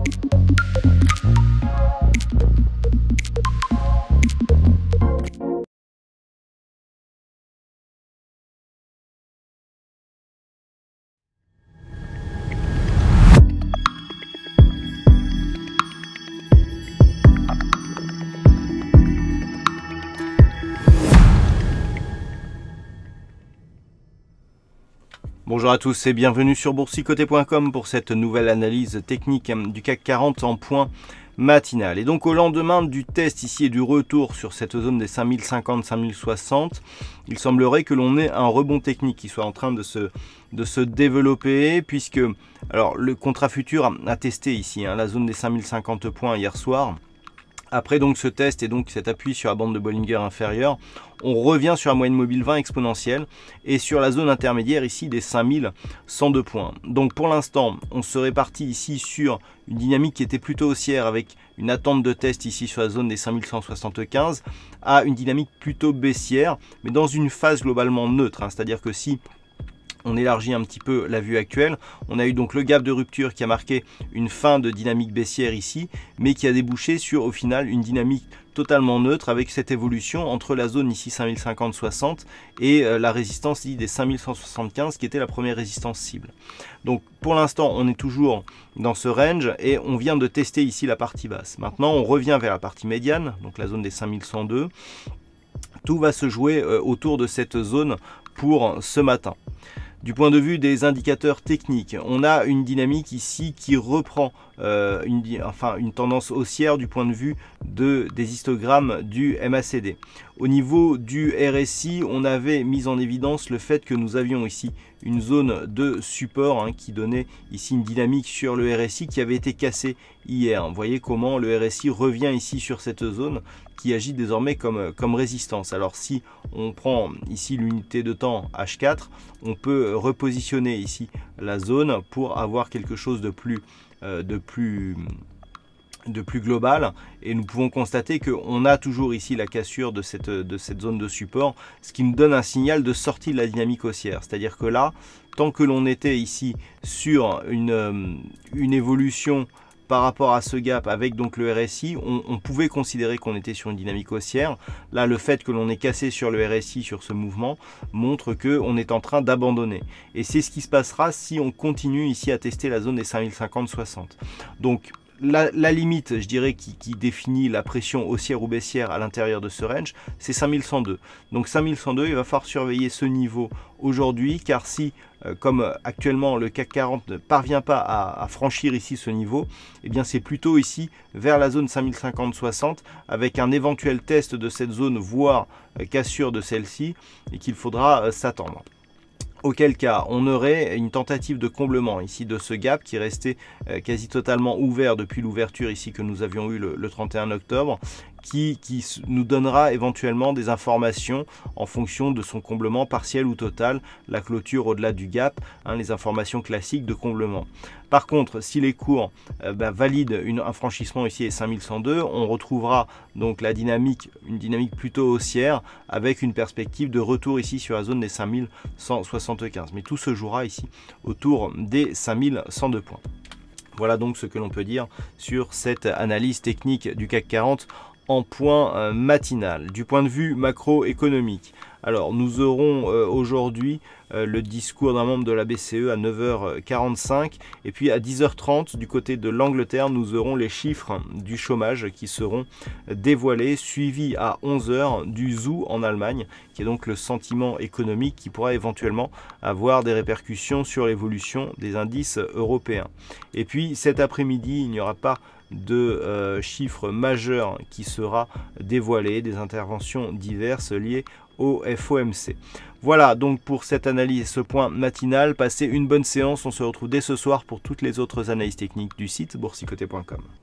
Bonjour à tous et bienvenue sur boursicoté.com pour cette nouvelle analyse technique du CAC 40 en point matinal. Et donc au lendemain du test ici et du retour sur cette zone des 5050-5060, il semblerait que l'on ait un rebond technique qui soit en train de se développer, puisque alors le contrat futur a testé ici la zone des 5050 points hier soir. Après donc ce test et donc cet appui sur la bande de Bollinger inférieure, on revient sur la moyenne mobile 20 exponentielle et sur la zone intermédiaire ici des 5102 points. Donc pour l'instant, on serait parti ici sur une dynamique qui était plutôt haussière avec une attente de test ici sur la zone des 5175 à une dynamique plutôt baissière, mais dans une phase globalement neutre. C'est-à-dire que si on élargit un petit peu la vue actuelle, on a eu donc le gap de rupture qui a marqué une fin de dynamique baissière ici, mais qui a débouché sur au final une dynamique totalement neutre avec cette évolution entre la zone ici 5050-60 et la résistance ici des 5175 qui était la première résistance cible. Donc pour l'instant on est toujours dans ce range et on vient de tester ici la partie basse. Maintenant on revient vers la partie médiane, donc la zone des 5102. Tout va se jouer autour de cette zone pour ce matin. Du point de vue des indicateurs techniques, on a une dynamique ici qui reprend une tendance haussière du point de vue des histogrammes du MACD. Au niveau du RSI, on avait mis en évidence le fait que nous avions ici une zone de support qui donnait ici une dynamique sur le RSI qui avait été cassée hier. Vous voyez comment le RSI revient ici sur cette zone qui agit désormais comme résistance. Alors si on prend ici l'unité de temps H4, on peut repositionner ici la zone pour avoir quelque chose de plus global, et nous pouvons constater qu'on a toujours ici la cassure de cette zone de support, ce qui nous donne un signal de sortie de la dynamique haussière. C'est-à-dire que là, tant que l'on était ici sur une évolution par rapport à ce gap avec donc le RSI, on pouvait considérer qu'on était sur une dynamique haussière. Là, le fait que l'on ait cassé sur le RSI sur ce mouvement montre qu'on est en train d'abandonner. Et c'est ce qui se passera si on continue ici à tester la zone des 5050-60. Donc la limite, je dirais, qui définit la pression haussière ou baissière à l'intérieur de ce range, c'est 5102. Donc 5102, il va falloir surveiller ce niveau aujourd'hui, car si, comme actuellement le CAC 40 ne parvient pas à franchir ici ce niveau, eh bien c'est plutôt ici vers la zone 5050-60 avec un éventuel test de cette zone, voire cassure de celle-ci, et qu'il faudra s'attendre. Auquel cas, on aurait une tentative de comblement ici de ce gap qui restait quasi totalement ouvert depuis l'ouverture ici que nous avions eu le 31 octobre, qui nous donnera éventuellement des informations en fonction de son comblement partiel ou total, la clôture au-delà du gap, les informations classiques de comblement. Par contre, si les cours valident un franchissement ici et 5102, on retrouvera donc une dynamique plutôt haussière avec une perspective de retour ici sur la zone des 5175. Mais tout se jouera ici autour des 5102 points. Voilà donc ce que l'on peut dire sur cette analyse technique du CAC 40 en point matinal. Du point de vue macroéconomique, alors nous aurons aujourd'hui le discours d'un membre de la BCE à 9h45 et puis à 10h30 du côté de l'Angleterre nous aurons les chiffres du chômage qui seront dévoilés, suivis à 11h du ZOO en Allemagne, qui est donc le sentiment économique qui pourra éventuellement avoir des répercussions sur l'évolution des indices européens. Et puis cet après-midi, il n'y aura pas de chiffres majeurs qui sera dévoilé, des interventions diverses liées au FOMC. Voilà donc pour cette analyse et ce point matinal. Passez une bonne séance, on se retrouve dès ce soir pour toutes les autres analyses techniques du site boursicoté.com.